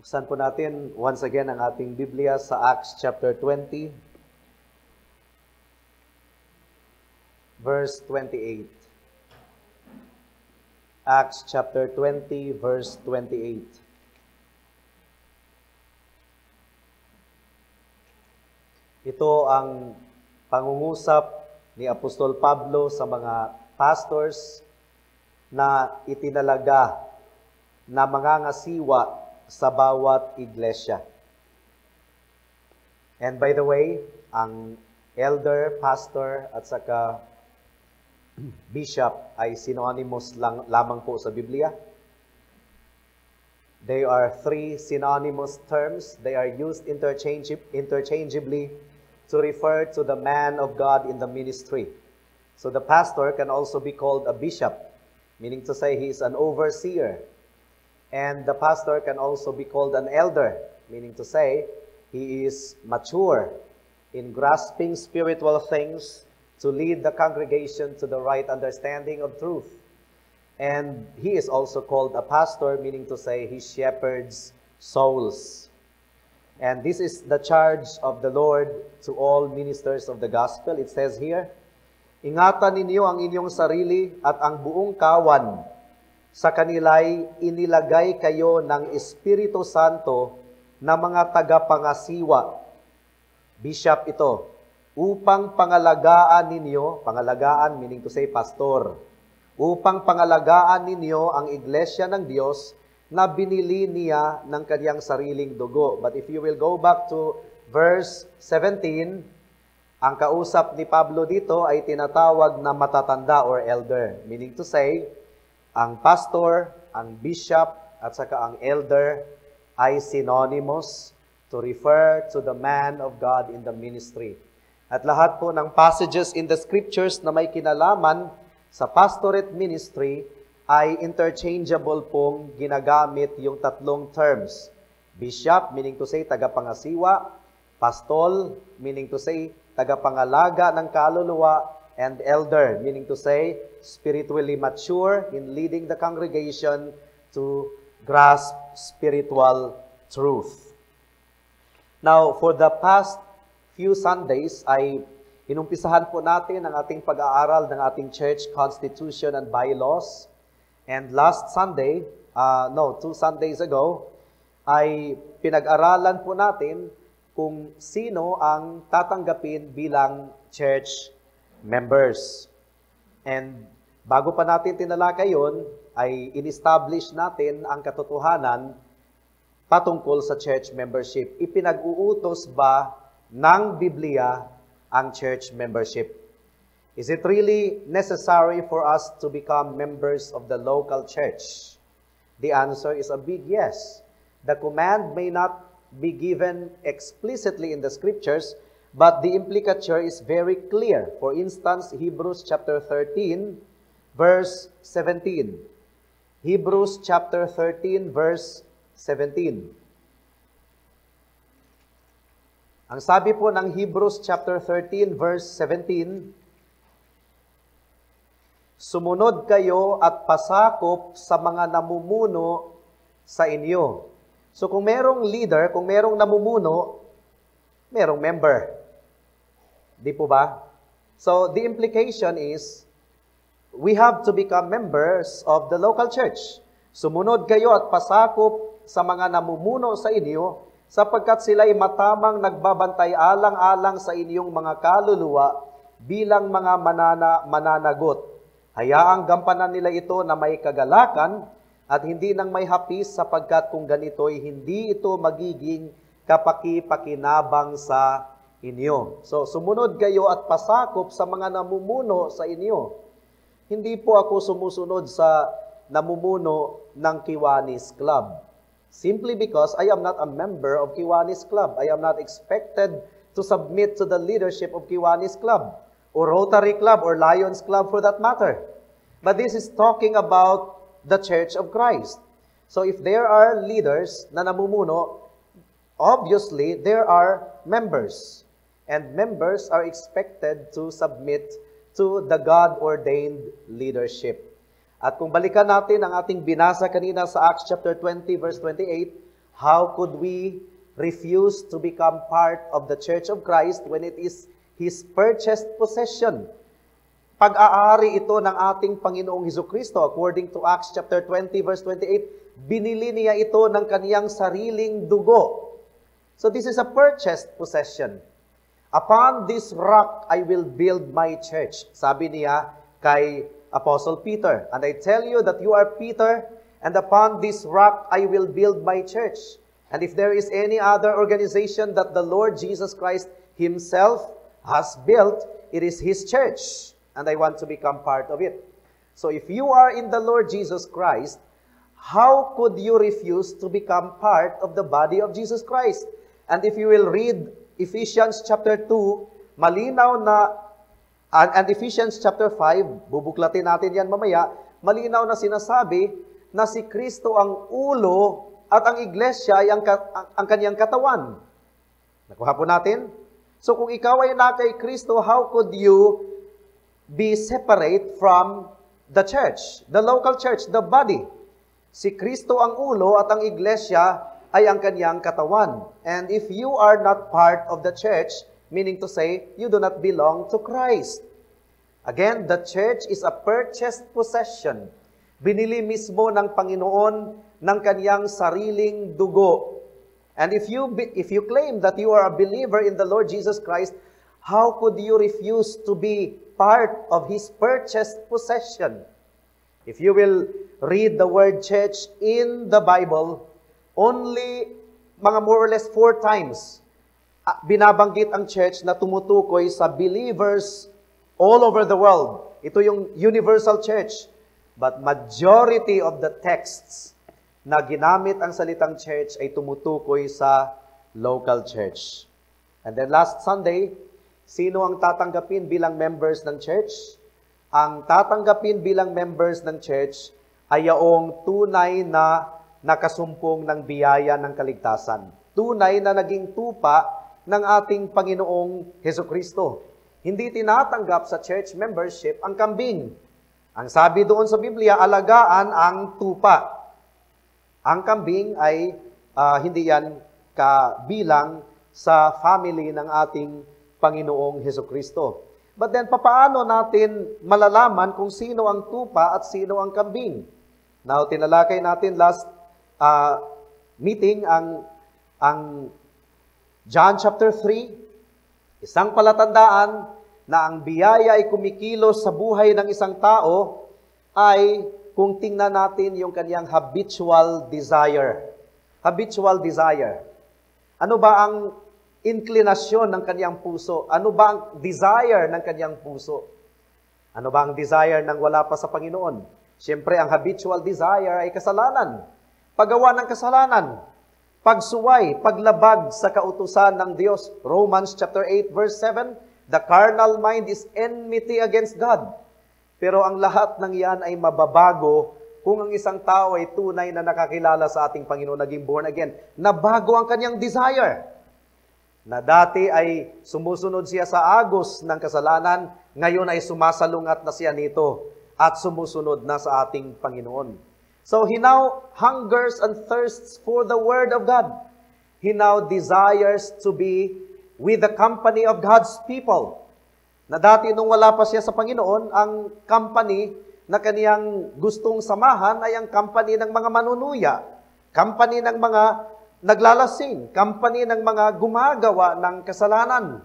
Buksan po natin once again ang ating Biblia sa Acts chapter 20, verse 28. Acts chapter 20, verse 28. Ito ang pangungusap ni Apostol Pablo sa mga pastors na itinalaga na mangangasiwa sa bawat iglesia. And by the way, ang elder, pastor, at saka bishop ay synonymous lamang po sa Biblia. They are three synonymous terms. They are used interchangeably to refer to the man of God in the ministry. So the pastor can also be called a bishop, meaning to say he is an overseer. And the pastor can also be called an elder, meaning to say he is mature in grasping spiritual things to lead the congregation to the right understanding of truth. And he is also called a pastor, meaning to say he shepherds souls. And this is the charge of the Lord to all ministers of the gospel. It says here, ingatan ninyo ang inyong sarili at ang buong kawan. Sa kanila'y inilagay kayo ng Espiritu Santo na mga tagapangasiwa. Bishop ito, upang pangalagaan ninyo, pangalagaan meaning to say pastor, upang pangalagaan ninyo ang Iglesya ng Diyos na binili niya ng kanyang sariling dugo. But if you will go back to verse 17, ang kausap ni Pablo dito ay tinatawag na matatanda or elder, meaning to say, ang pastor, ang bishop, at saka ang elder ay synonymous to refer to the man of God in the ministry. At lahat po ng passages in the scriptures na may kinalaman sa pastorate ministry ay interchangeable pong ginagamit yung tatlong terms. Bishop, meaning to say tagapangasiwa, pastol, meaning to say tagapangalaga ng kaluluwa, and elder, meaning to say spiritually mature in leading the congregation to grasp spiritual truth. Now, for the past few Sundays, ay inumpisahan po natin ang ating pag-aaral ng ating church constitution and bylaws. And last Sunday, 2 Sundays ago, ay pinag-aralan po natin kung sino ang tatanggapin bilang church members. And bago pa natin tinalakay yun, ay in-establish natin ang katotohanan patungkol sa church membership. Ipinag-uutos ba ng Biblia ang church membership? Is it really necessary for us to become members of the local church? The answer is a big yes. The command may not be given explicitly in the scriptures, but the implicature is very clear. For instance, Hebrews chapter 13, verse 17. Hebrews chapter 13, verse 17. Ang sabi po ng Hebrews chapter 13, verse 17, sumunod kayo at pasakop sa mga namumuno sa inyo. So kung merong leader, kung merong namumuno, merong member. Di po ba? So, the implication is, we have to become members of the local church. Sumunod kayo at pasakop sa mga namumuno sa inyo, sapagkat sila'y matamang nagbabantay alang-alang sa inyong mga kaluluwa bilang mga mananagot. Hayaang gampanan nila ito na may kagalakan at hindi nang may hapis, sapagkat kung ganito'y hindi ito magiging kapaki-pakinabang sa inyo. So, sumunod kayo at pasakop sa mga namumuno sa inyo. Hindi po ako sumusunod sa namumuno ng Kiwanis Club. Simply because I am not a member of Kiwanis Club. I am not expected to submit to the leadership of Kiwanis Club, or Rotary Club, or Lions Club for that matter. But this is talking about the Church of Christ. So if there are leaders na namumuno, obviously there are members. And members are expected to submit to the God-ordained leadership. At kung balikan natin ang ating binasa kanina sa Acts chapter 20, verse 28, How could we refuse to become part of the Church of Christ when it is His purchased possession? Pag-aari ito ng ating Panginoong Hesukristo. According to Acts chapter 20, verse 28, binili niya ito ng kaniyang sariling dugo. So this is a purchased possession. Upon this rock, I will build my church. Sabi niya kay Apostle Peter, and I tell you that you are Peter, and upon this rock, I will build my church. And if there is any other organization that the Lord Jesus Christ Himself has built, it is His church, and I want to become part of it. So if you are in the Lord Jesus Christ, how could you refuse to become part of the body of Jesus Christ? And if you will read Ephesians chapter 2, malinaw na, and Ephesians chapter 5, bubuklatin natin yan mamaya, malinaw na sinasabi na si Kristo ang ulo at ang Iglesya ay ang kanyang katawan. Nakuha po natin? So kung ikaw ay na kay Kristo, how could you be separate from the church, the local church, the body? Si Kristo ang ulo at ang Iglesya ay ang kanyang katawan. And if you are not part of the church, meaning to say, you do not belong to Christ. Again, the church is a purchased possession. Binili mismo ng Panginoon ng kanyang sariling dugo. And if you claim that you are a believer in the Lord Jesus Christ, how could you refuse to be part of His purchased possession? If you will read the word church in the Bible, only mga more or less 4 times binabanggit ang church na tumutukoy sa believers all over the world. Ito yung universal church. But majority of the texts na ginamit ang salitang church ay tumutukoy sa local church. And then last Sunday, sino ang tatanggapin bilang members ng church? Ang tatanggapin bilang members ng church ay yaong tunay na nakasumpong ng biyaya ng kaligtasan. Tunay na naging tupa ng ating Panginoong Hesukristo. Hindi tinatanggap sa church membership ang kambing. Ang sabi doon sa Biblia, alagaan ang tupa. Ang kambing ay hindi yan kabilang sa family ng ating Panginoong Hesukristo. But then, papaano natin malalaman kung sino ang tupa at sino ang kambing? Now, tinalakay natin last meeting ang John chapter 3, isang palatandaan na ang biyaya ay kumikilos sa buhay ng isang tao ay kung tingnan natin yung kanyang habitual desire. Habitual desire. Ano ba ang inclinasyon ng kanyang puso? Ano ba ang desire ng kanyang puso? Ano ba ang desire ng wala pa sa Panginoon? Siyempre, ang habitual desire ay kasalanan. Paggawa ng kasalanan, pagsuway, paglabag sa kautusan ng Diyos. Romans chapter 8 verse 7, the carnal mind is enmity against God. Pero ang lahat ng yan ay mababago kung ang isang tao ay tunay na nakakilala sa ating Panginoon, naging born again. Nabago ang kanyang desire. Na dati ay sumusunod siya sa agos ng kasalanan, ngayon ay sumasalungat na siya nito at sumusunod na sa ating Panginoon. So he now hungers and thirsts for the Word of God. He now desires to be with the company of God's people. Na dati nung wala pa siya sa Panginoon, ang company na kaniyang gustong samahan ay ang company ng mga manunuya, company ng mga naglalasing, company ng mga gumagawa ng kasalanan.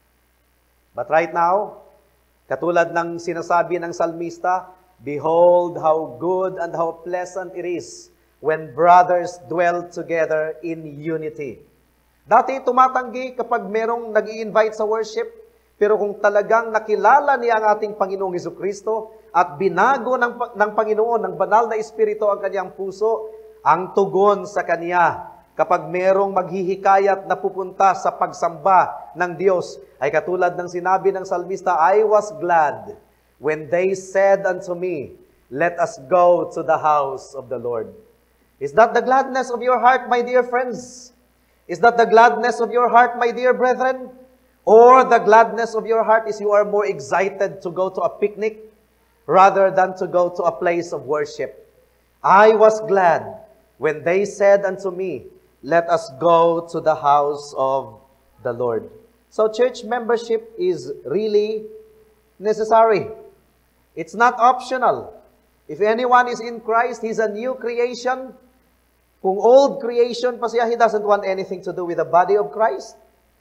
But right now, katulad ng sinasabi ng salmista, behold how good and how pleasant it is when brothers dwell together in unity. Dati tumatanggi kapag merong nag-i-invite sa worship, pero kung talagang nakilala niya ang ating Panginoong Hesukristo at binago ng Panginoon, ng banal na Espiritu ang kanyang puso, ang tugon sa kanya kapag merong maghihikayat na pupunta sa pagsamba ng Diyos, ay katulad ng sinabi ng salmista, I was glad when they said unto me, let us go to the house of the Lord. Is that the gladness of your heart, my dear friends? Is that the gladness of your heart, my dear brethren? Or the gladness of your heart is you are more excited to go to a picnic rather than to go to a place of worship? I was glad when they said unto me, let us go to the house of the Lord. So church membership is really necessary. It's not optional. If anyone is in Christ, he's a new creation. Kung old creation pa siya, he doesn't want anything to do with the body of Christ.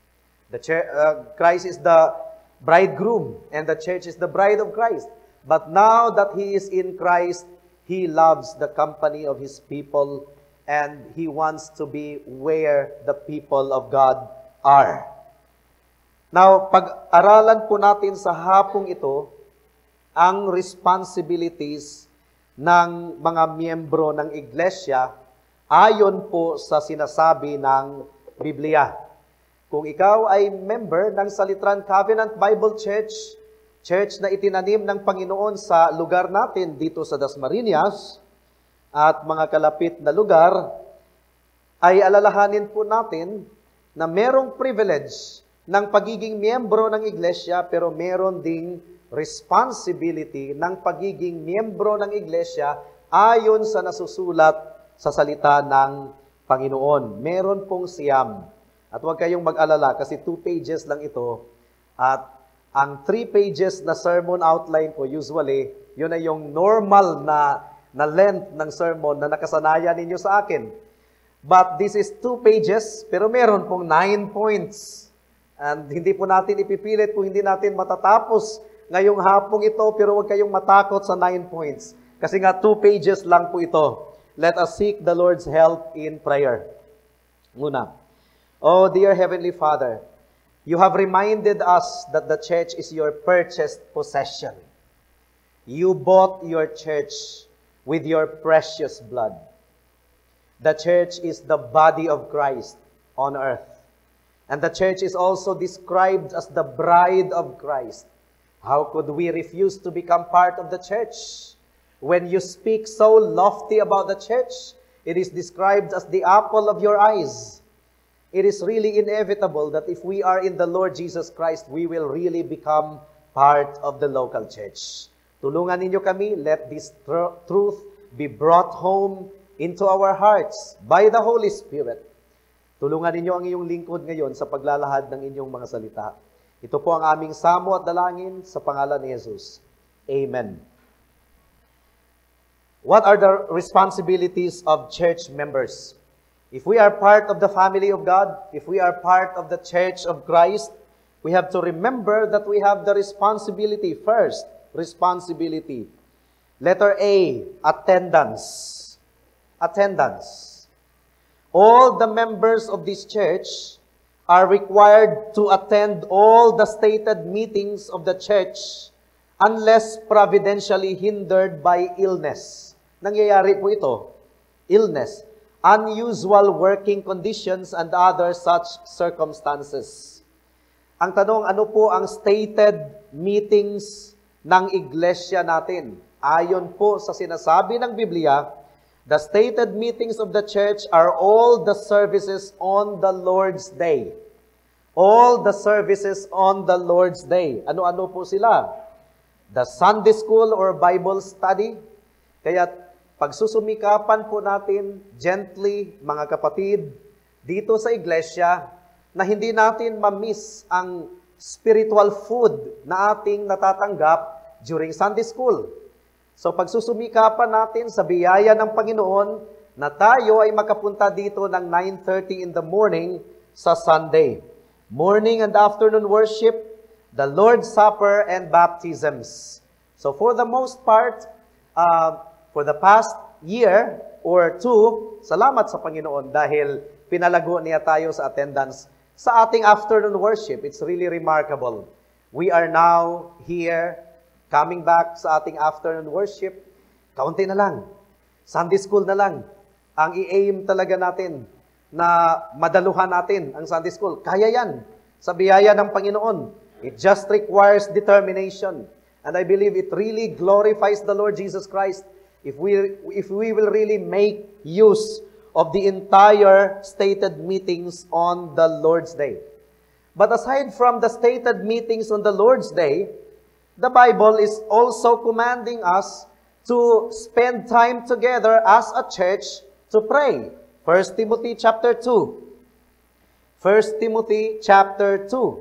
Christ is the bridegroom, and the church is the bride of Christ. But now that he is in Christ, he loves the company of his people, and he wants to be where the people of God are. Now, pag-aralan po natin sa hapong ito ang responsibilities ng mga miyembro ng Iglesya ayon po sa sinasabi ng Biblia. Kung ikaw ay member ng Salitran Covenant Bible Church, church na itinanim ng Panginoon sa lugar natin dito sa Dasmariñas at mga kalapit na lugar, ay alalahanin po natin na merong privilege ng pagiging miyembro ng Iglesya, pero meron ding responsibility ng pagiging miyembro ng Iglesya ayon sa nasusulat sa salita ng Panginoon. Meron pong siyam. At huwag kayong mag-alala kasi 2 pages lang ito. At ang 3 pages na sermon outline ko, usually, yun ay yung normal na length ng sermon na nakasanayan ninyo sa akin. But this is 2 pages, pero meron pong 9 points. And hindi po natin ipipilit kung hindi natin matatapos ngayong hapong ito, pero huwag kayong matakot sa 9 points. Kasi nga 2 pages lang po ito. Let us seek the Lord's help in prayer. Muna. Oh, dear Heavenly Father, you have reminded us that the church is your purchased possession. You bought your church with your precious blood. The church is the body of Christ on earth. And the church is also described as the bride of Christ. How could we refuse to become part of the church? When you speak so lofty about the church, it is described as the apple of your eyes. It is really inevitable that if we are in the Lord Jesus Christ, we will really become part of the local church. Tulungan ninyo kami, let this truth be brought home into our hearts by the Holy Spirit. Tulungan ninyo ang iyong lingkod ngayon sa paglalahad ng inyong mga salita. Ito po ang aming samo at dalangin sa pangalan ni Jesus. Amen. What are the responsibilities of church members? If we are part of the family of God, if we are part of the church of Christ, we have to remember that we have the responsibility. First, responsibility. Letter A, attendance. Attendance. All the members of this church are required to attend all the stated meetings of the church unless providentially hindered by illness. Nangyayari po ito, illness, unusual working conditions, and other such circumstances. Ang tanong, ano po ang stated meetings ng Iglesya natin? Ayon po sa sinasabi ng Biblia, the stated meetings of the church are all the services on the Lord's Day. All the services on the Lord's Day. Ano-ano po sila? The Sunday school or Bible study. Kaya pagsusumikapan po natin gently, mga kapatid, dito sa Iglesya, na hindi natin ma-miss ang spiritual food na ating natatanggap during Sunday school. So pagsusumikapan natin sa biyaya ng Panginoon na tayo ay makapunta dito ng 9:30 in the morning sa Sunday. Morning and afternoon worship, the Lord's Supper, and baptisms. So for the most part, for the past year or two, salamat sa Panginoon dahil pinalago niya tayo sa attendance sa ating afternoon worship. It's really remarkable. We are now here coming back sa ating afternoon worship, kaunti na lang. Sunday school na lang. Ang i-aim talaga natin na madaluhan natin ang Sunday school. Kaya yan. Sa biyaya ng Panginoon. It just requires determination. And I believe it really glorifies the Lord Jesus Christ if we will really make use of the entire stated meetings on the Lord's Day. But aside from the stated meetings on the Lord's Day, the Bible is also commanding us to spend time together as a church to pray. 1 1 Timothy chapter 2. 1 Timothy chapter 2.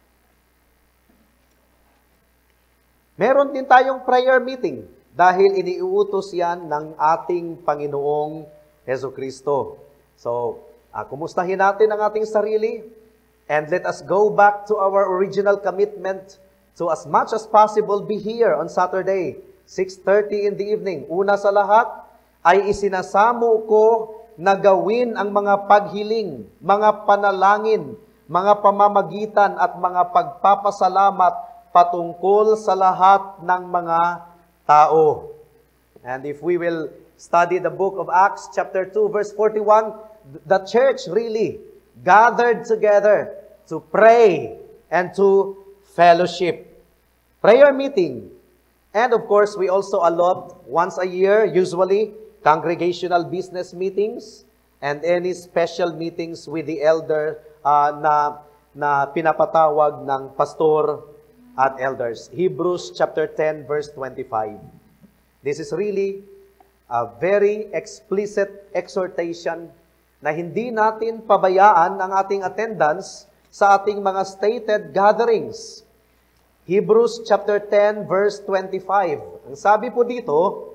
Meron din tayong prayer meeting dahil iniuutos yan ng ating Panginoong Jesucristo. So, kumustahin natin ang ating sarili and let us go back to our original commitment to as much as possible be here on Saturday, 6:30 in the evening. Una sa lahat ay isinasamo ko na gawin ang mga paghiling, mga panalangin, mga pamamagitan at mga pagpapasalamat patungkol sa lahat ng mga tao. And if we will study the book of Acts chapter 2 verse 41, the church really gathered together to pray and to fellowship. Prayer meeting. And of course, we also allot once a year, usually, congregational business meetings and any special meetings with the elder na pinapatawag ng pastor at elders. Hebrews chapter 10 verse 25. This is really a very explicit exhortation na hindi natin pabayaan ang ating attendance sa ating mga stated gatherings. Hebrews chapter 10 verse 25. Ang sabi po dito,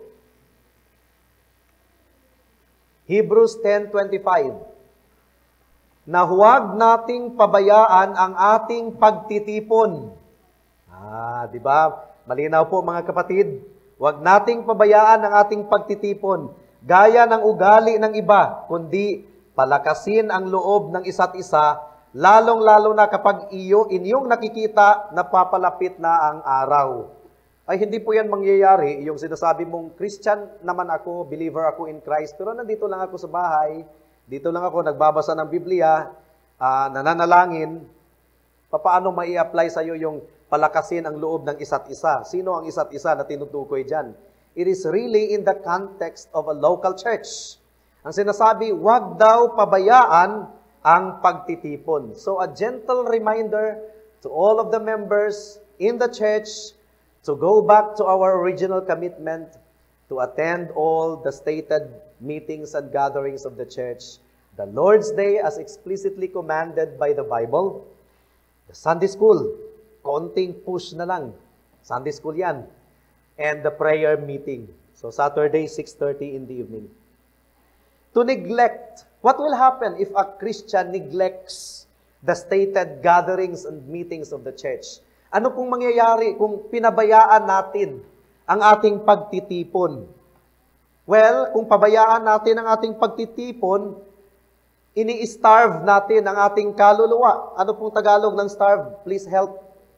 Hebrews 10:25, na huwag nating pabayaan ang ating pagtitipon. Di ba? Malinaw po mga kapatid, huwag nating pabayaan ang ating pagtitipon, gaya ng ugali ng iba, kundi palakasin ang loob ng isa't isa, lalong-lalo na kapag inyong nakikita na papalapit na ang araw. Ay hindi po yan mangyayari, yung sinasabi mong, Christian naman ako, believer ako in Christ, pero nandito lang ako sa bahay, dito lang ako nagbabasa ng Biblia, nananalangin. Paano mai-apply sa iyo yung palakasin ang loob ng isa't isa? Sino ang isa't isa na tinutukoy dyan? It is really in the context of a local church. Ang sinasabi, wag daw pabayaan ang pagtitipon. So a gentle reminder to all of the members in the church to go back to our original commitment to attend all the stated meetings and gatherings of the church. The Lord's Day as explicitly commanded by the Bible. The Sunday school, konting push na lang. Sunday school yan. And the prayer meeting. So Saturday, 6:30 in the evening. To neglect. What will happen if a Christian neglects the stated gatherings and meetings of the church? Ano pong mangyayari kung pinabayaan natin ang ating pagtitipon? Well, kung pabayaan natin ang ating pagtitipon, ini-starve natin ang ating kaluluwa. Ano pong Tagalog ng starve? Please help.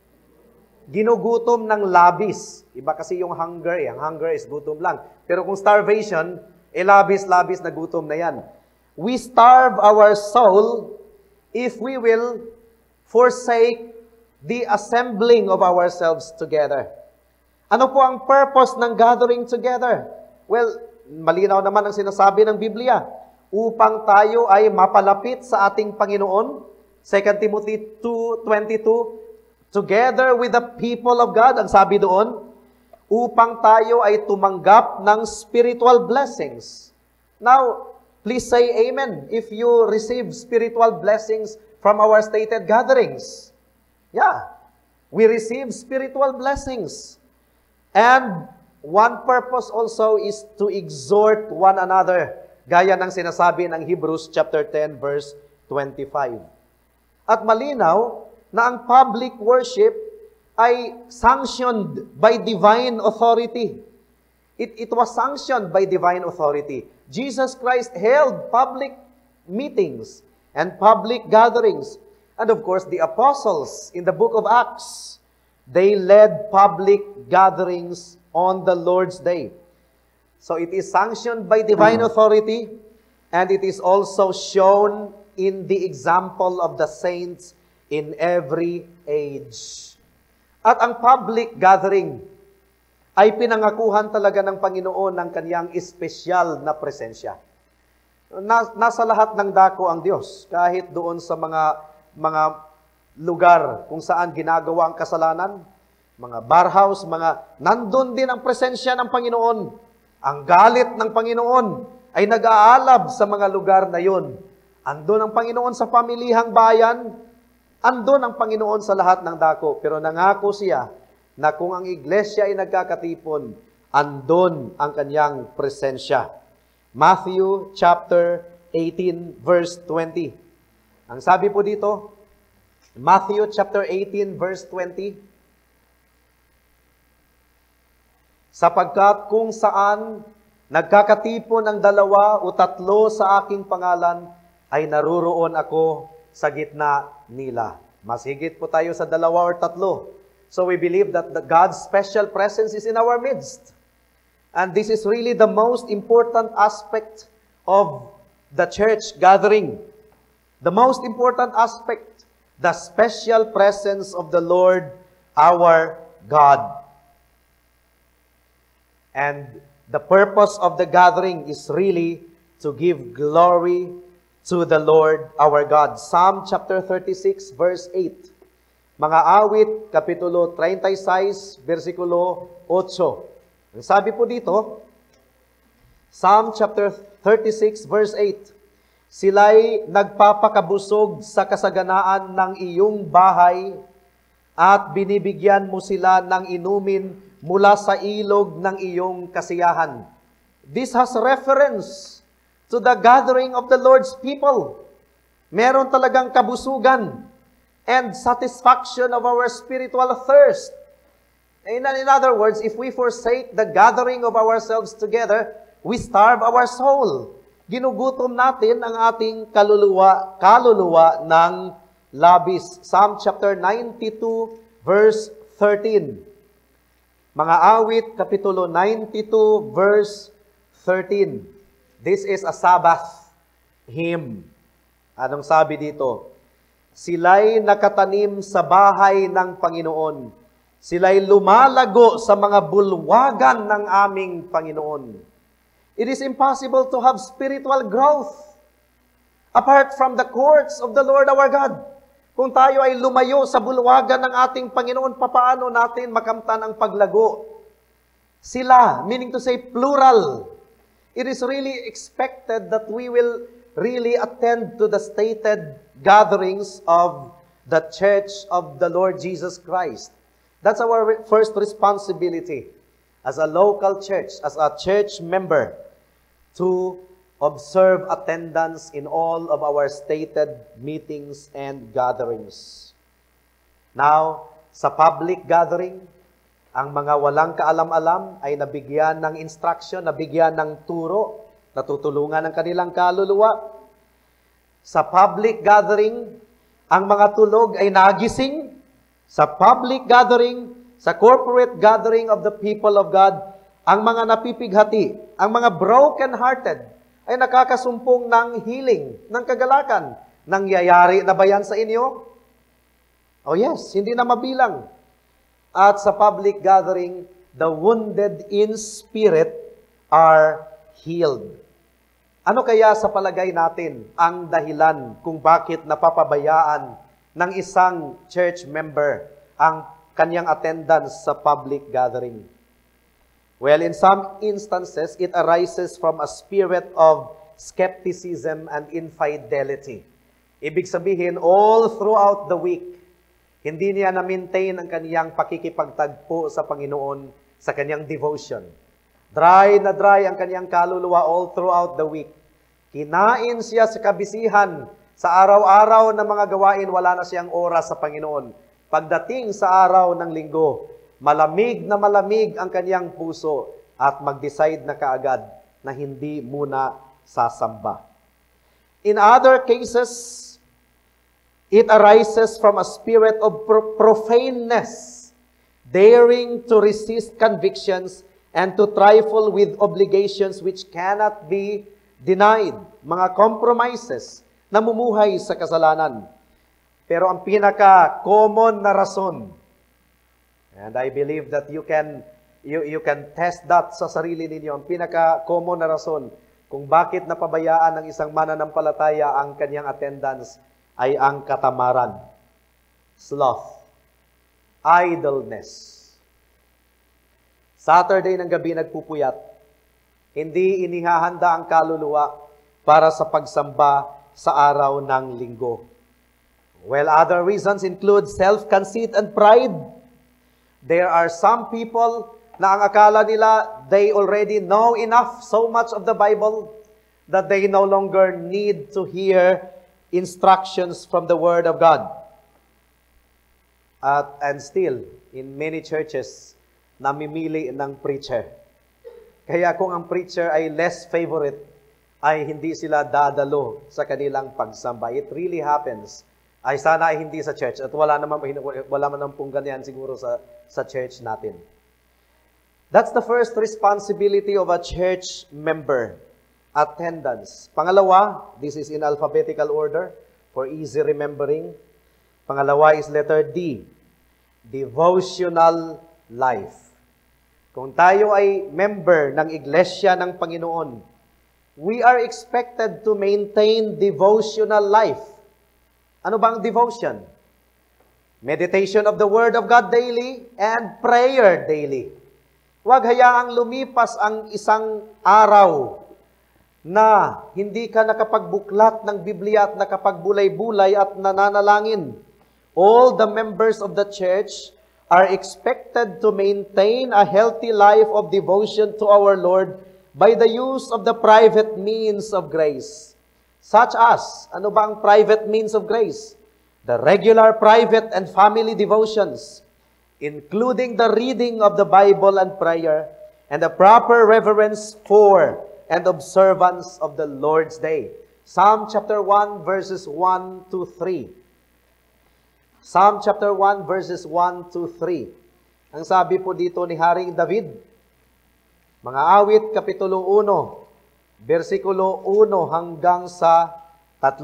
Ginugutom ng labis. Iba kasi yung hunger eh. Ang hunger is gutom lang. Pero kung starvation, labis-labis na gutom na yan. We starve our soul if we will forsake the assembling of ourselves together. Ano po ang purpose ng gathering together? Well, malinaw naman ang sinasabi ng Biblia. Upang tayo ay mapalapit sa ating Panginoon. 2 Timothy 2:22, together with the people of God, ang sabi doon, upang tayo ay tumanggap ng spiritual blessings. Now, please say amen if you receive spiritual blessings from our stated gatherings. Yeah, we receive spiritual blessings. And one purpose also is to exhort one another, gaya ng sinasabi ng Hebrews chapter 10 verse 25. At malinaw na ang public worship ay sanctioned by divine authority. It was sanctioned by divine authority. Jesus Christ held public meetings and public gatherings. And of course, the apostles in the book of Acts, they led public gatherings on the Lord's Day. So it is sanctioned by divine authority, and it is also shown in the example of the saints in every age. At ang public gathering ay pinangakuhan talaga ng Panginoon ng kanyang espesyal na presensya. Nasa lahat ng dako ang Diyos, kahit doon sa mga lugar kung saan ginagawa ang kasalanan, mga barhouse, nandun din ang presensya ng Panginoon. Ang galit ng Panginoon ay nag-aalab sa mga lugar na yun. Andun ang Panginoon sa pamilihang bayan, andun ang Panginoon sa lahat ng dako. Pero nangako siya na kung ang iglesia ay nagkakatipon, andun ang kanyang presensya. Matthew chapter 18 verse 20. Ang sabi po dito, Matthew chapter 18 verse 20, sapagkat kung saan nagkakatipon ang 2 o 3 sa aking pangalan, ay naruroon ako sa gitna nila. Mas higit po tayo sa 2 or 3. So we believe that God's special presence is in our midst. And this is really the most important aspect of the church gathering. The most important aspect, the special presence of the Lord our God. And the purpose of the gathering is really to give glory to the Lord our God. Psalm chapter 36 verse 8. Mga awit, kapitulo 36, versikulo 8. Ang sabi po dito, Psalm chapter 36 verse 8, sila'y nagpapakabusog sa kasaganaan ng iyong bahay at binibigyan mo sila ng inumin mula sa ilog ng iyong kasiyahan. This has reference to the gathering of the Lord's people. Meron talagang kabusugan and satisfaction of our spiritual thirst. In other words, if we forsake the gathering of ourselves together, we starve our soul. Ginugutom natin ang ating kaluluwa ng labis. Psalm chapter 92, verse 13. Mga awit, kapitulo 92, verse 13. This is a Sabbath hymn. Anong sabi dito? Sila'y nakatanim sa bahay ng Panginoon. Sila'y lumalago sa mga bulwagan ng aming Panginoon. It is impossible to have spiritual growth apart from the courts of the Lord our God. Kung tayo ay lumayo sa bulwagan ng ating Panginoon, papaano natin makamtan ang paglago? Sila, meaning to say plural. It is really expected that we will really attend to the stated gatherings of the church of the Lord Jesus Christ. That's our first responsibility as a local church, as a church member, to observe attendance in all of our stated meetings and gatherings. Now, sa public gathering, ang mga walang kaalam-alam ay nabigyan ng instruction, nabigyan ng turo, natutulungan ng kanilang kaluluwa. Sa public gathering, ang mga tulog ay nagising. Sa public gathering, sa corporate gathering of the people of God, ang mga napipighati, ang mga broken-hearted, ay nakakasumpong ng healing, ng kagalakan. Nangyayari na ba yan sa inyo? Oh yes, hindi na mabilang. At sa public gathering, the wounded in spirit are healed. Ano kaya sa palagay natin ang dahilan kung bakit napapabayaan ng isang church member ang kanyang attendance sa public gathering? Well, in some instances, it arises from a spirit of skepticism and infidelity. Ibig sabihin, all throughout the week, hindi niya na-maintain ang kanyang pakikipagtagpo sa Panginoon sa kanyang devotion. Dry na dry ang kanyang kaluluwa all throughout the week. Kinain siya sa kabisihan. Sa araw-araw na mga gawain, wala na siyang oras sa Panginoon. Pagdating sa araw ng linggo, malamig na malamig ang kanyang puso at mag-decide na kaagad na hindi muna sasamba. In other cases, it arises from a spirit of profaneness, daring to resist convictions and to trifle with obligations which cannot be denied. Mga compromises, namumuhay sa kasalanan. Pero ang pinaka-common na rason, and I believe that you can test that sa sarili ninyo, ang pinaka-common na rason kung bakit napabayaan ng isang mananampalataya ang kanyang attendance ay ang katamaran, sloth, idleness. Saturday ng gabi nagpupuyat, Hindi inihahanda ang kaluluwa para sa pagsamba sa araw ng linggo. Well, other reasons include self-conceit and pride. There are some people na ang akala nila, they already know enough, so much of the Bible, that they no longer need to hear instructions from the Word of God. And still, in many churches, namimili ng preacher. Kaya kung ang preacher ay less favorite, ay hindi sila dadalo sa kanilang pagsamba. It really happens. Ay sana ay hindi sa church at wala man pong ganyan siguro sa church natin. That's the first responsibility of a church member, attendance. Pangalawa, this is in alphabetical order for easy remembering. Pangalawa is letter D, devotional life. Kung tayo ay member ng Iglesya ng Panginoon, we are expected to maintain devotional life. Ano bang devotion? Meditation of the Word of God daily and prayer daily. Huwag hayaang lumipas ang isang araw na hindi ka nakapagbuklat ng Biblia at nakapagbulay-bulay at nananalangin. All the members of the church are expected to maintain a healthy life of devotion to our Lord by the use of the private means of grace. Such as, ano ba ang private means of grace? The regular private and family devotions, including the reading of the Bible and prayer, and the proper reverence for and observance of the Lord's Day. Psalm chapter 1 verses 1 to 3. Psalm chapter 1 verses 1 to 3. Ang sabi po dito ni Haring David, mga awit, kapitulo 1, versikulo 1 hanggang sa 3.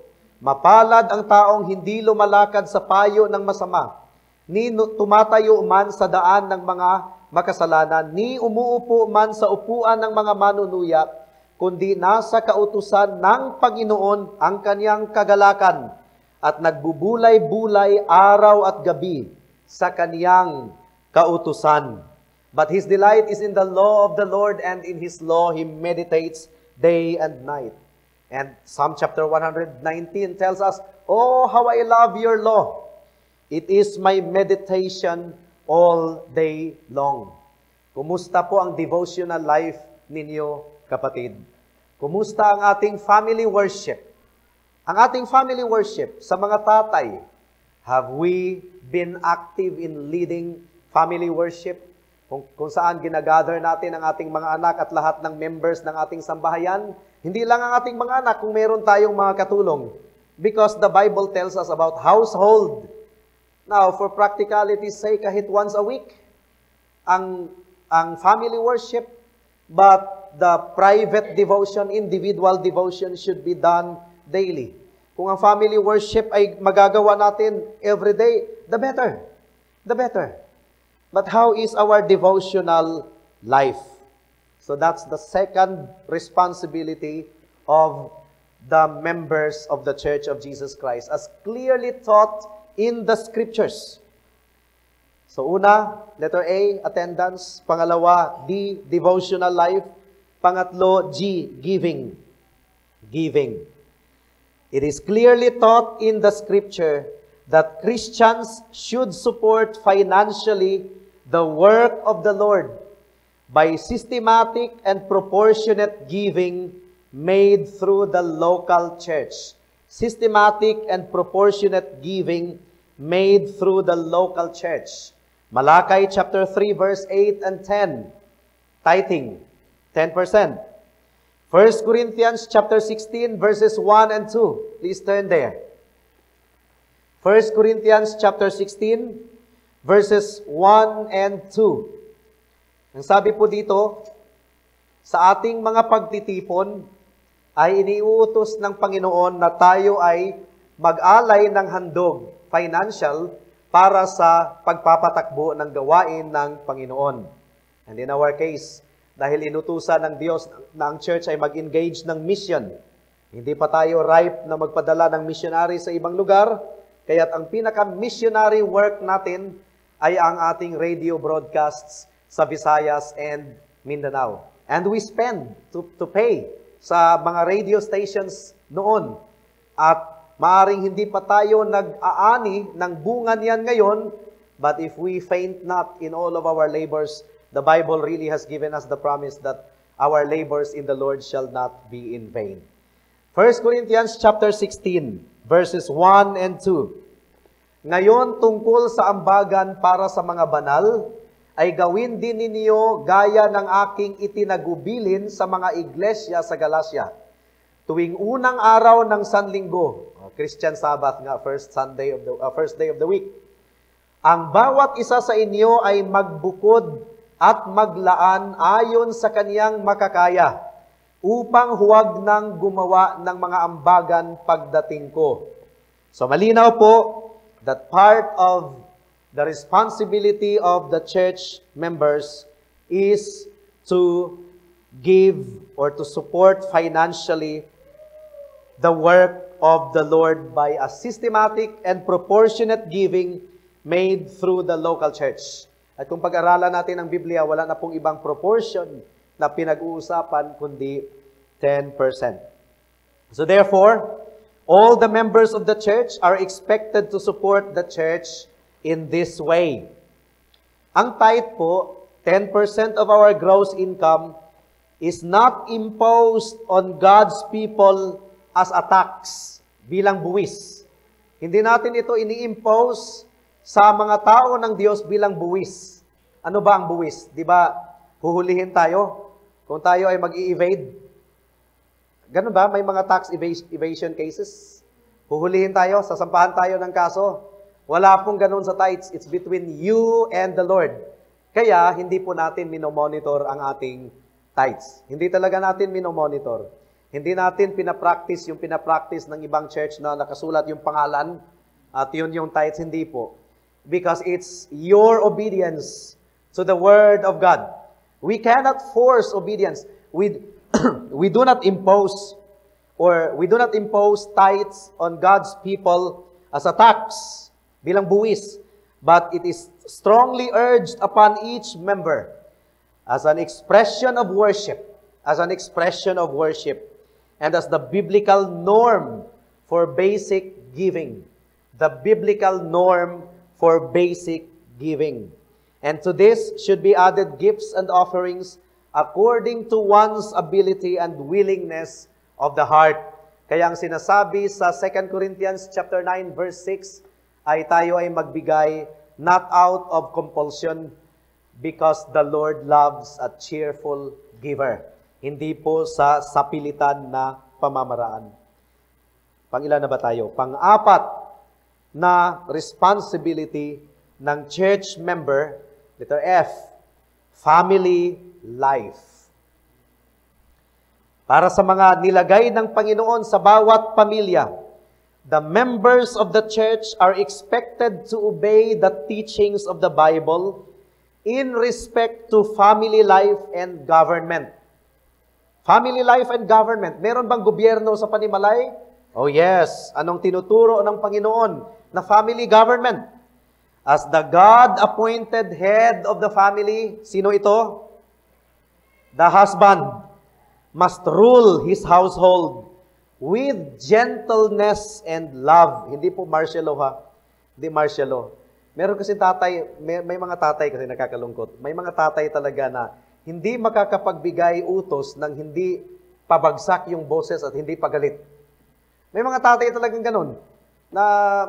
Mapalad ang taong hindi lumalakad sa payo ng masama, ni tumatayo man sa daan ng mga makasalanan, ni umuupo man sa upuan ng mga manunuya, kundi nasa kautusan ng Panginoon ang kanyang kagalakan, at nagbubulay-bulay araw at gabi sa kaniyang kautusan. But his delight is in the law of the Lord, and in his law he meditates day and night. And Psalm chapter 119 tells us, oh, how I love your law. It is my meditation all day long. Kumusta po ang devotional life ninyo, kapatid? Kumusta ang ating family worship? Ang ating family worship sa mga tatay, have we been active in leading family worship? Kung saan ginagather natin ang ating mga anak at lahat ng members ng ating sambahayan, hindi lang ang ating mga anak kung meron tayong mga katulong. Because the Bible tells us about household. Now, for practicality's sake, kahit once a week, ang family worship, but the private devotion, individual devotion should be done daily. Kung ang family worship ay magagawa natin every day, the better. The better. But how is our devotional life? So that's the second responsibility of the members of the Church of Jesus Christ, as clearly taught in the Scriptures. So una, letter A, attendance. Pangalawa, D, devotional life. Pangatlo, G, giving. Giving. It is clearly taught in the Scripture that Christians should support financially the work of the Lord by systematic and proportionate giving made through the local church. Systematic and proportionate giving made through the local church. Malakay chapter 3 verse 8 and 10. Tithing, 10%. 1 Corinthians chapter 16 verses 1 and 2. Please turn there. 1 Corinthians chapter 16 verses 1 and 2. Ang sabi po dito, sa ating mga pagtitipon ay iniuutos ng Panginoon na tayo ay mag-alay ng handog, financial, para sa pagpapatakbo ng gawain ng Panginoon. And in our case, dahil inutusan ng Diyos na ang church ay mag-engage ng mission. Hindi pa tayo ripe na magpadala ng missionary sa ibang lugar, kaya't ang pinaka-missionary work natin ay ang ating radio broadcasts sa Visayas and Mindanao. And we spend to pay sa mga radio stations noon. At maaring hindi pa tayo nag-aani ng bunga niyan ngayon, but if we faint not in all of our labors, the Bible really has given us the promise that our labors in the Lord shall not be in vain. 1 Corinthians chapter 16, verses 1 and 2. Ngayon, tungkol sa ambagan para sa mga banal, ay gawin din ninyo gaya ng aking itinagubilin sa mga iglesia sa Galacia. Tuwing unang araw ng Sanlinggo, Christian Sabbath nga, first day of the week, ang bawat isa sa inyo ay magbukod at maglaan ayon sa kaniyang makakaya, upang huwag nang gumawa ng mga ambagan pagdating ko. So malinaw po that part of the responsibility of the church members is to give or to support financially the work of the Lord by a systematic and proportionate giving made through the local church. At kung pag-aralan natin ang Biblia, wala na pong ibang proportion na pinag-uusapan kundi 10%. So therefore, all the members of the church are expected to support the church in this way. Ang tithe po, 10% of our gross income, is not imposed on God's people as a tax, bilang buwis. Hindi natin ito ini-impose sa mga tao ng Diyos bilang buwis. Ano ba ang buwis? Di ba, huhulihin tayo kung tayo ay mag-i-evade? Ganun ba? May mga tax evasion cases. Huhulihin tayo, sasampahan tayo ng kaso. Wala pong ganun sa tithes. It's between you and the Lord. Kaya, hindi po natin minomonitor ang ating tithes. Hindi talaga natin minomonitor. Hindi natin pinapractice yung pinapractice ng ibang church na nakasulat yung pangalan at yun yung tithes. Hindi po. Because it's your obedience to the Word of God. We cannot force obedience. We do not impose tithes on God's people as a tax, bilang buwis. But it is strongly urged upon each member as an expression of worship, and as the biblical norm for basic giving. The biblical norm for basic giving. And to this should be added gifts and offerings according to one's ability and willingness of the heart. Kaya ang sinasabi sa 2 Corinthians chapter 9 verse 6 ay tayo ay magbigay not out of compulsion, because the Lord loves a cheerful giver. Hindi po sa sapilitan na pamamaraan. Pangilan na ba tayo? Pang-apat na responsibility ng church member, letter F, family life. Para sa mga nilagay ng Panginoon sa bawat pamilya, the members of the church are expected to obey the teachings of the Bible in respect to family life and government. Family life and government. Meron bang gobyerno sa panimalay? Oh yes. Anong tinuturo ng Panginoon na family government? As the God-appointed head of the family, sino ito? The husband must rule his household with gentleness and love. Hindi po martial law ha. Hindi martial law. Meron kasi tatay, may mga tatay kasi nakakalungkot. May mga tatay talaga na hindi makakapagbigay utos ng hindi pabagsak yung boses at hindi pagalit. May mga tatay talagang ganun na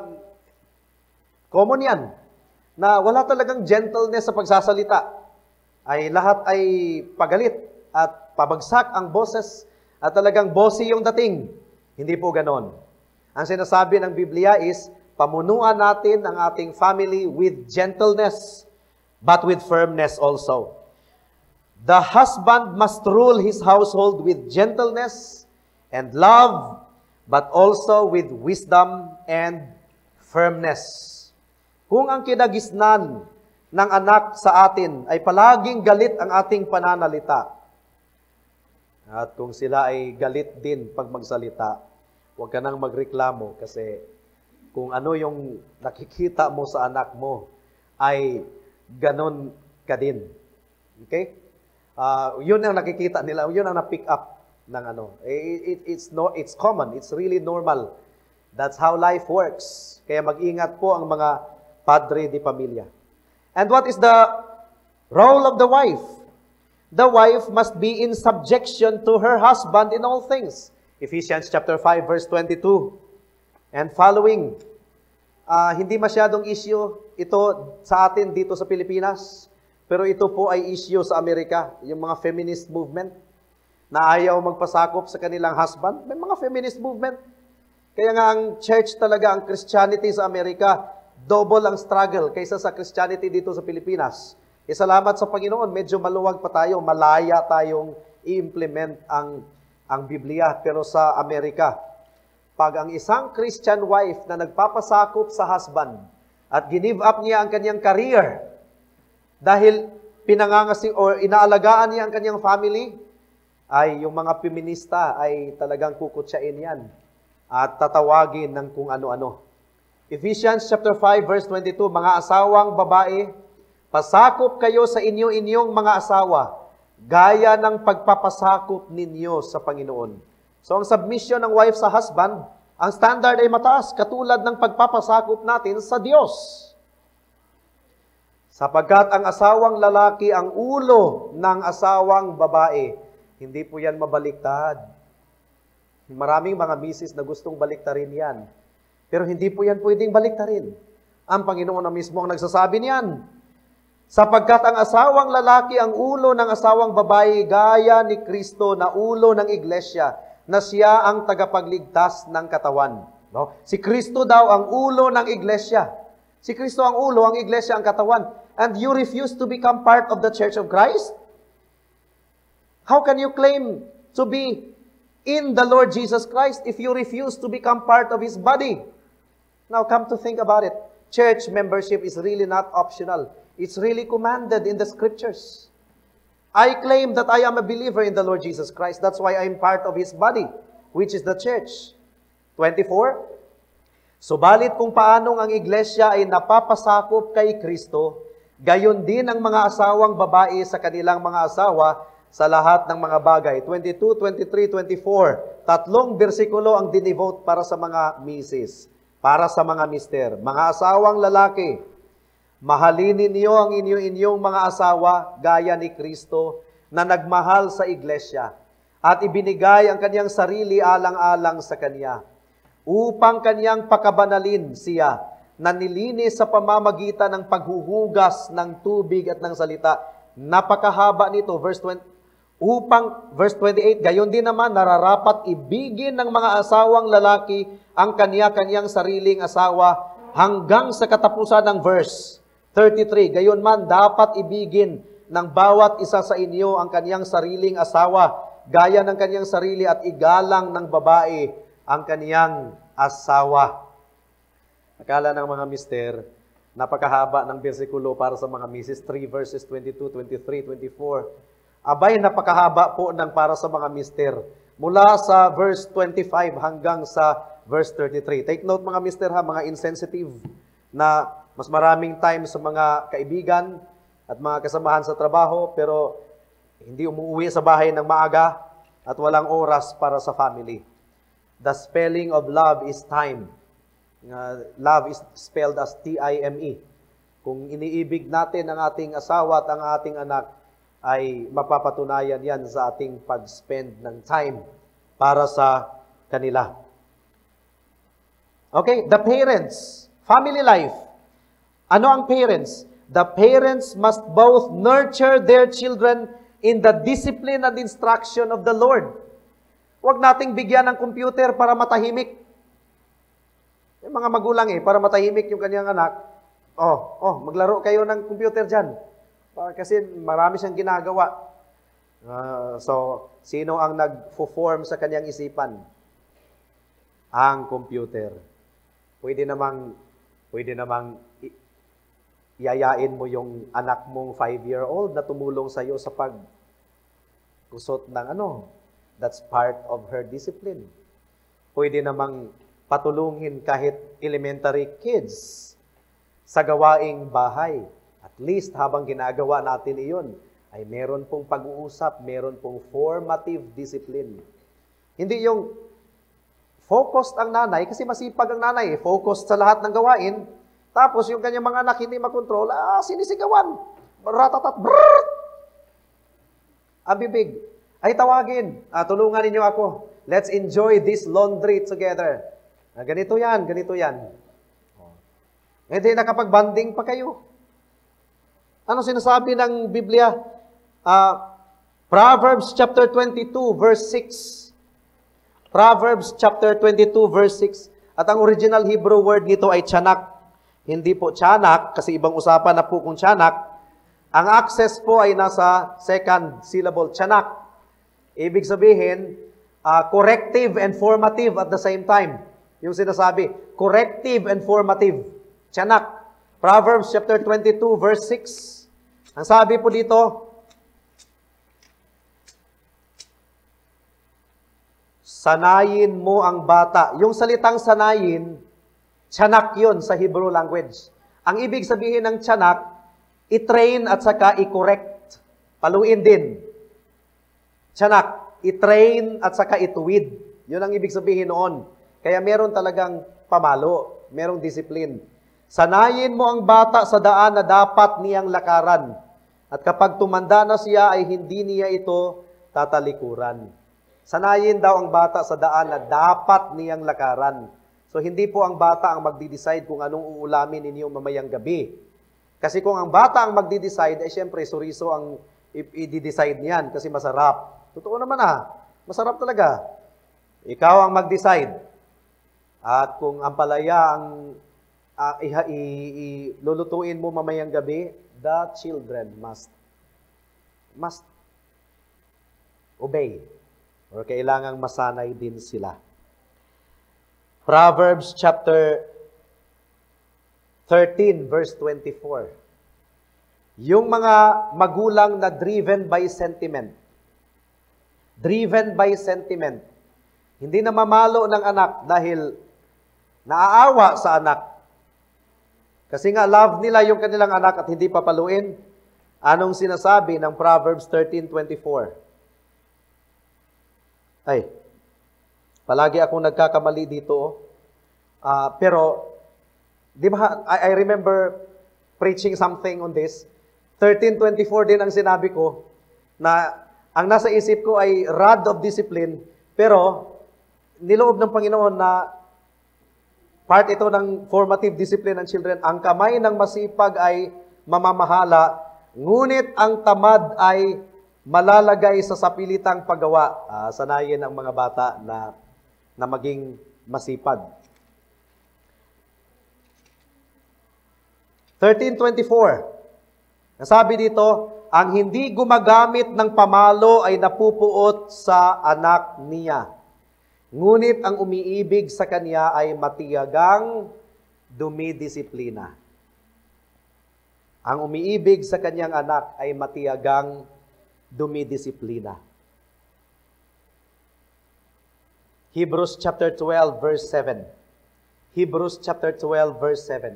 common yan, na wala talagang gentleness sa pagsasalita. Ay lahat ay pagalit at pabagsak ang boses at talagang bossy yung dating. Hindi po ganon. Ang sinasabi ng Biblia is, pamunuan natin ang ating family with gentleness, but with firmness also. The husband must rule his household with gentleness and love, but also with wisdom and firmness. Kung ang kinagisnan ng anak sa atin ay palaging galit ang ating pananalita, at kung sila ay galit din pag magsalita, huwag ka nang magreklamo kasi kung ano yung nakikita mo sa anak mo, ay ganon ka din. Okay? Yun ang nakikita nila, yun ang na-pick up ng ano. It's common, it's really normal. That's how life works. Kaya mag-ingat po ang mga padre de pamilya. And what is the role of the wife? The wife must be in subjection to her husband in all things. Ephesians chapter 5 verse 22 and following. Hindi masyadong issue ito sa atin dito sa Pilipinas, pero ito po ay issue sa Amerika, yung mga feminist movement na ayaw magpasakop sa kanilang husband. May mga feminist movement. Kaya nga ang church talaga, ang Christianity sa Amerika, double ang struggle kaysa sa Christianity dito sa Pilipinas. Salamat sa Panginoon, medyo maluwag pa tayo, malaya tayong i-implement ang Biblia. Pero sa Amerika, pag ang isang Christian wife na nagpapasakop sa husband at give up niya ang kanyang career dahil pinangangasi o inaalagaan niya ang kanyang family, ay yung mga feminista ay talagang kukutsain yan at tatawagin ng kung ano-ano. Ephesians chapter 5 verse 22, mga asawang babae, pasakop kayo sa inyo-inyong mga asawa, gaya ng pagpapasakop ninyo sa Panginoon. So ang submission ng wife sa husband, ang standard ay mataas, katulad ng pagpapasakop natin sa Diyos. Sapagkat ang asawang lalaki ang ulo ng asawang babae, hindi po yan mabaliktad. Maraming mga misis na gustong baliktarin yan. Pero hindi po yan pwedeng baliktarin. Ang Panginoon na mismo ang nagsasabi niyan. Sapagkat ang asawang lalaki ang ulo ng asawang babae, gaya ni Kristo na ulo ng Iglesya, na siya ang tagapagligtas ng katawan. No? Si Kristo daw ang ulo ng Iglesya. Si Kristo ang ulo, ang Iglesya ang katawan. And you refuse to become part of the Church of Christ? How can you claim to be in the Lord Jesus Christ if you refuse to become part of His body? Now, come to think about it. Church membership is really not optional. It's really commanded in the Scriptures. I claim that I am a believer in the Lord Jesus Christ. That's why I'm part of His body, which is the church. 24. Subalit kung paanong ang Iglesya ay napapasakop kay Kristo, gayon din ang mga asawang babae sa kanilang mga asawa sa lahat ng mga bagay. 22, 23, 24. Tatlong bersikulo ang dinevote para sa mga misis, para sa mga mister. Mga asawang lalaki, mahalin ninyo ang inyong mga asawa gaya ni Kristo na nagmahal sa Iglesya at ibinigay ang kanyang sarili alang-alang sa Kanya upang Kanyang pakabanalin siya na nilinis sa pamamagitan ng paghuhugas ng tubig at ng salita. Napakahaba nito, verse 28, gayon din naman nararapat ibigin ng mga asawang lalaki ang kanya-kanyang sariling asawa hanggang sa katapusan ng verse 33. Gayon man dapat ibigin ng bawat isa sa inyo ang kanyang sariling asawa gaya ng kanyang sarili at igalang ng babae ang kanyang asawa. Akala ng mga mister, napakahaba ng bersikulo para sa mga misis, 3 verses 22, 23, 24. Abay, napakahaba po ng para sa mga mister. Mula sa verse 25 hanggang sa verse 33. Take note mga mister ha, mga insensitive na mas maraming time sa mga kaibigan at mga kasamahan sa trabaho, pero hindi umuwi sa bahay ng maaga at walang oras para sa family. The spelling of love is time. Love is spelled as T-I-M-E. Kung iniibig natin ang ating asawa at ang ating anak, ay mapapatunayan yan sa ating pag-spend ng time para sa kanila. Okay, the parents, family life. Ano ang parents? The parents must both nurture their children in the discipline and instruction of the Lord. Huwag nating bigyan ng computer para matahimik. Yung mga magulang para matahimik yung kanyang anak, maglaro kayo ng computer dyan. Kasi marami siyang ginagawa. So, sino ang nag-form sa kanyang isipan? Ang computer. Pwede namang yayain mo yung anak mong 5-year-old na tumulong sa iyo sa pag-kusot ng That's part of her discipline. Pwede namang patulungin kahit elementary kids sa gawaing bahay. At least habang ginagawa natin iyon, ay meron pong pag-uusap, meron pong formative discipline. Hindi yung focused ang nanay, kasi masipag ang nanay, focused sa lahat ng gawain, tapos yung kanyang mga anak hindi makontrol, sinisigawan, ratatat, brrrt! Ang bibig, ay tawagin, tulungan ninyo ako, let's enjoy this laundry together. Ganito yan, ganito yan. Hindi nakapag-banding pa kayo. Ano sinasabi ng Biblia? Proverbs chapter 22, verse 6. Proverbs chapter 22, verse 6. At ang original Hebrew word nito ay tiyanak. Hindi po tiyanak, kasi ibang usapan na po kung tiyanak. Ang access po ay nasa second syllable, tiyanak. Ibig sabihin, corrective and formative at the same time. Yung sinasabi, corrective and formative. Tiyanak. Proverbs chapter 22, verse 6. Ang sabi po dito, sanayin mo ang bata. Yung salitang sanayin, tiyanak yun sa Hebrew language. Ang ibig sabihin ng tiyanak, i-train at saka i-correct. Paluin din. Tiyanak, i-train at saka ituwid. Yun ang ibig sabihin noon. Kaya meron talagang pamalo, merong discipline. Sanayin mo ang bata sa daan na dapat niyang lakaran. At kapag tumanda na siya, ay hindi niya ito tatalikuran. Sanayin daw ang bata sa daan na dapat niyang lakaran. So, hindi po ang bata ang magdi-decide kung anong uulamin ninyo mamayang gabi. Kasi kung ang bata ang magdi-decide, ay syempre, suriso ang i-decide niyan kasi masarap. Totoo naman masarap talaga. Ikaw ang mag-decide. At kung ang palaya ang lulutuin mo mamayang gabi, the children must obey. Or kailangang masanay din sila. Proverbs chapter 13, verse 24. Yung mga magulang na driven by sentiment. Driven by sentiment. Hindi na mamalo ng anak dahil naaawa sa anak. Kasi nga love nila yung kanilang anak at hindi papaluin. Anong sinasabi ng Proverbs 13:24? Ay, palagi akong nagkakamali dito. Pero, di ba, I remember preaching something on this. 13:24 din ang sinabi ko na ang nasa isip ko ay rod of discipline, pero niloob ng Panginoon na part ito ng formative discipline ng children. Ang kamay ng masipag ay mamamahala, ngunit ang tamad ay malalagay sa sapilitang paggawa. Sanayin ang mga bata na maging masipag. 13:24. Nasabi dito, ang hindi gumagamit ng pamalo ay napupuot sa anak niya. Ngunit ang umiibig sa kanya ay matiyagang dumidisiplina. Ang umiibig sa kanyang anak ay matiyagang dumidisiplina. Hebrews chapter 12 verse 7. Hebrews chapter 12 verse 7.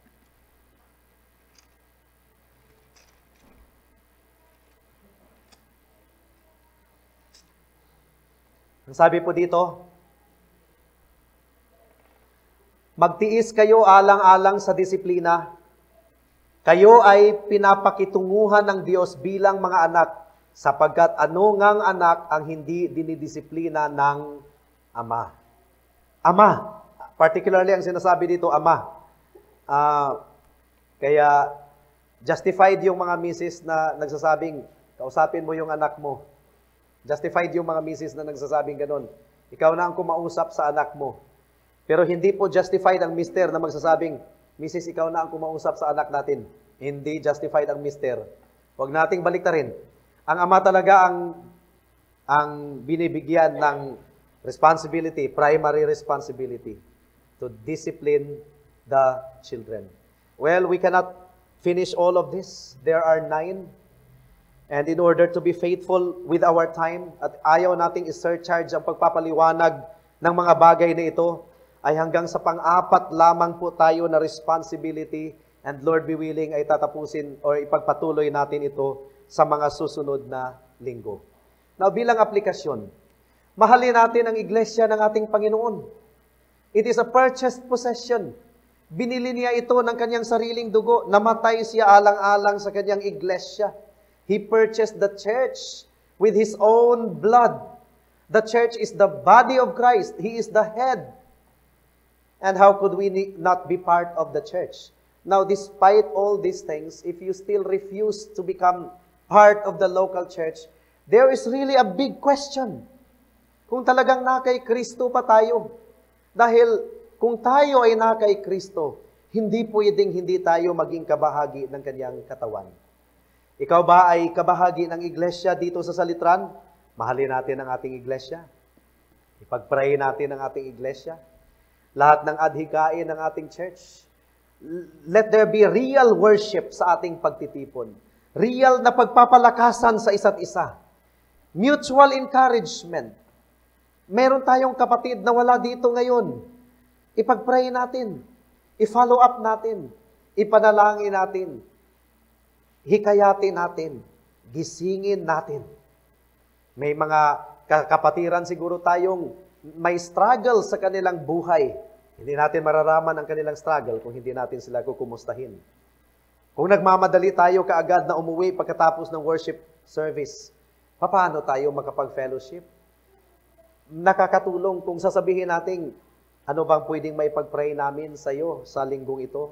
Ang sabi po dito, magtiis kayo alang-alang sa disiplina. Kayo ay pinapakitunguhan ng Diyos bilang mga anak, sapagkat anungang anak ang hindi dinidisiplina ng ama. Ama. Particularly ang sinasabi dito, ama. Kaya justified yung mga misis na nagsasabing, kausapin mo yung anak mo. Justified yung mga misis na nagsasabing ganon. Ikaw na ang kumausap sa anak mo. Pero hindi po justified ang mister na magsasabing, misis, ikaw na ang kumausap sa anak natin. Hindi justified ang mister. Huwag nating baliktarin. Ang ama talaga ang binibigyan ng responsibility, primary responsibility, to discipline the children. Well, we cannot finish all of this. There are 9. And in order to be faithful with our time, at ayaw nating i-surcharge ang pagpapaliwanag ng mga bagay na ito, ay hanggang sa pang-apat lamang po tayo na responsibility, and Lord be willing ay tatapusin or ipagpatuloy natin ito sa mga susunod na linggo. Now, bilang aplikasyon, mahalin natin ang Iglesya ng ating Panginoon. It is a purchased possession. Binili niya ito ng kanyang sariling dugo. Namatay siya alang-alang sa kanyang Iglesya. He purchased the church with His own blood. The church is the body of Christ. He is the head. And how could we not be part of the church? Now, despite all these things, if you still refuse to become part of the local church, there is really a big question. Kung talagang na kay Kristo pa tayo. Dahil kung tayo ay na kay Kristo, hindi pwedeng hindi tayo maging kabahagi ng kanyang katawan. Ikaw ba ay kabahagi ng Iglesya dito sa Salitran? Mahalin natin ang ating Iglesya. Ipag-pray natin ang ating Iglesya. Lahat ng adhikain ng ating church. Let there be real worship sa ating pagtitipon. Real na pagpapalakasan sa isa't isa. Mutual encouragement. Meron tayong kapatid na wala dito ngayon. Ipag-pray natin. I-follow up natin. Ipanalangin natin. Hikayatin natin. Gisingin natin. May mga kapatiran siguro tayong may struggle sa kanilang buhay. Hindi natin mararaman ang kanilang struggle kung hindi natin sila kukumustahin. Kung nagmamadali tayo kaagad na umuwi pagkatapos ng worship service, paano tayo makapag-fellowship? Nakakatulong kung sasabihin natin, ano bang pwedeng may pag-pray namin sa iyo sa linggong ito?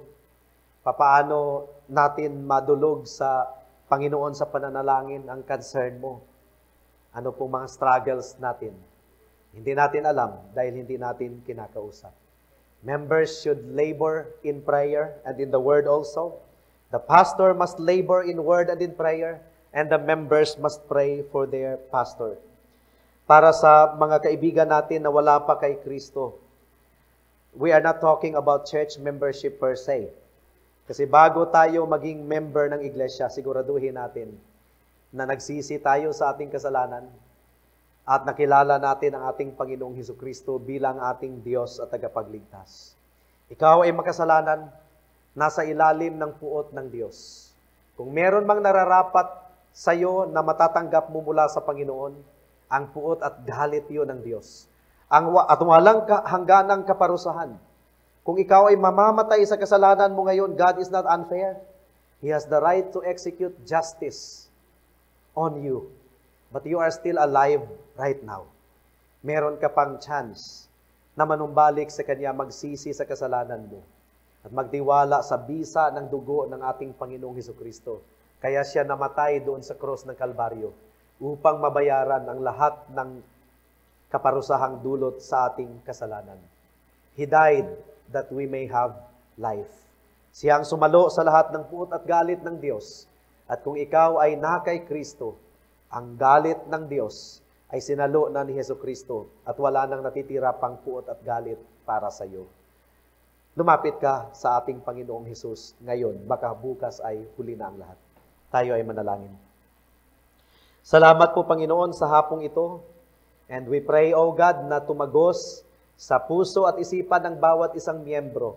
Paano natin madulog sa Panginoon sa pananalangin ang concern mo? Ano pong mga struggles natin? Hindi natin alam dahil hindi natin kinakausap. Members should labor in prayer and in the word also. The pastor must labor in word and in prayer, and the members must pray for their pastor. Para sa mga kaibigan natin na wala pa kay Kristo, we are not talking about church membership per se. Kasi bago tayo maging member ng Iglesya, siguraduhin natin na nagsisi tayo sa ating kasalanan at nakilala natin ang ating Panginoong Hesukristo bilang ating Diyos at tagapagligtas. Ikaw ay makasalanan, nasa ilalim ng puot ng Diyos. Kung meron mang nararapat sa iyo na matatanggap mo mula sa Panginoon, ang puot at galit yun ng Diyos. At walang hangganang kaparusahan. Kung ikaw ay mamamatay sa kasalanan mo ngayon, God is not unfair. He has the right to execute justice on you. But you are still alive right now. Meron ka pang chance na manumbalik sa Kanya, magsisi sa kasalanan mo at magtiwala sa bisa ng dugo ng ating Panginoong Hesukristo. Kaya siya namatay doon sa cross ng Kalbaryo upang mabayaran ang lahat ng kaparusahang dulot sa ating kasalanan. He died that we may have life. Siyang sumalo sa lahat ng puot at galit ng Diyos. At kung ikaw ay na kay Kristo, ang galit ng Diyos ay sinalo na ni Hesukristo at wala nang natitira pang puot at galit para sa iyo. Lumapit ka sa ating Panginoong Hesus ngayon, baka bukas ay huli na ang lahat. Tayo ay manalangin. Salamat po, Panginoon, sa hapong ito. And we pray, O God, na tumagos sa puso at isipan ng bawat isang miyembro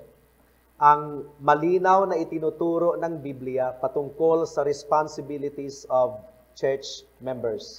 ang malinaw na itinuturo ng Biblia patungkol sa responsibilities of church members.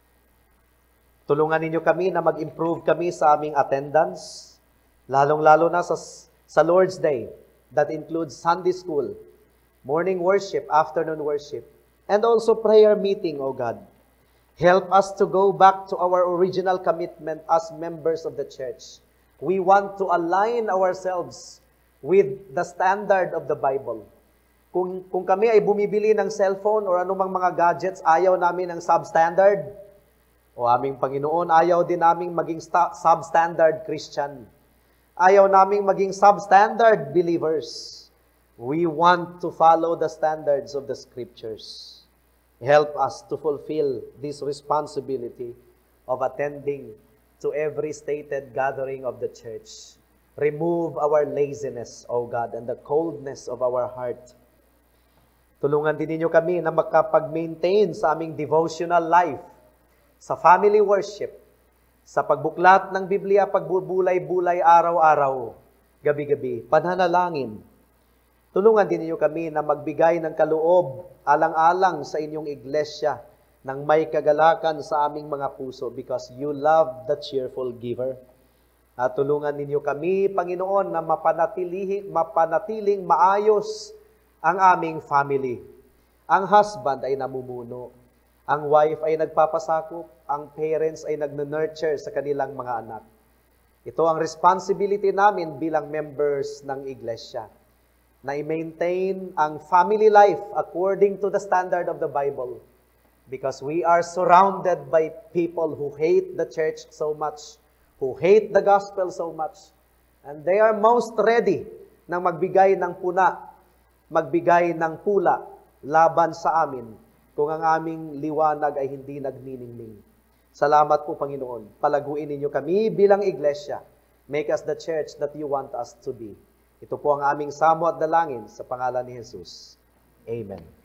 Tulungan ninyo kami na mag-improve kami sa aming attendance, lalong-lalo na sa Lord's Day, that includes Sunday school, morning worship, afternoon worship, and also prayer meeting, O God. Help us to go back to our original commitment as members of the church. We want to align ourselves with the standard of the Bible. Kung kami ay bumibili ng cellphone o anumang mga gadgets, ayaw namin ng substandard, o aming Panginoon, ayaw din naming maging substandard Christian. Ayaw naming maging substandard believers. We want to follow the standards of the Scriptures. Help us to fulfill this responsibility of attending to every stated gathering of the church. Remove our laziness, O God, and the coldness of our heart. Tulungan din ninyo kami na makapag-maintain sa aming devotional life, sa family worship, sa pagbuklat ng Biblia, pagbubulay-bulay araw-araw, gabi-gabi, pananalangin. Tulungan din ninyo kami na magbigay ng kaloob, alang-alang sa inyong iglesia, ng may kagalakan sa aming mga puso because you love the cheerful giver. At tulungan ninyo kami, Panginoon, na mapanatiling maayos ang aming family. Ang husband ay namumuno, ang wife ay nagpapasakop, ang parents ay nag-nurture sa kanilang mga anak. Ito ang responsibility namin bilang members ng Iglesia, na i-maintain ang family life according to the standard of the Bible. Because we are surrounded by people who hate the church so much, who hate the gospel so much, and they are most ready na magbigay ng puna, magbigay ng pula laban sa amin kung ang aming liwanag ay hindi nagniningning. Salamat po, Panginoon. Palaguin ninyo kami bilang iglesia. Make us the church that you want us to be. Ito po ang aming samo at dalangin sa pangalan ni Jesus. Amen.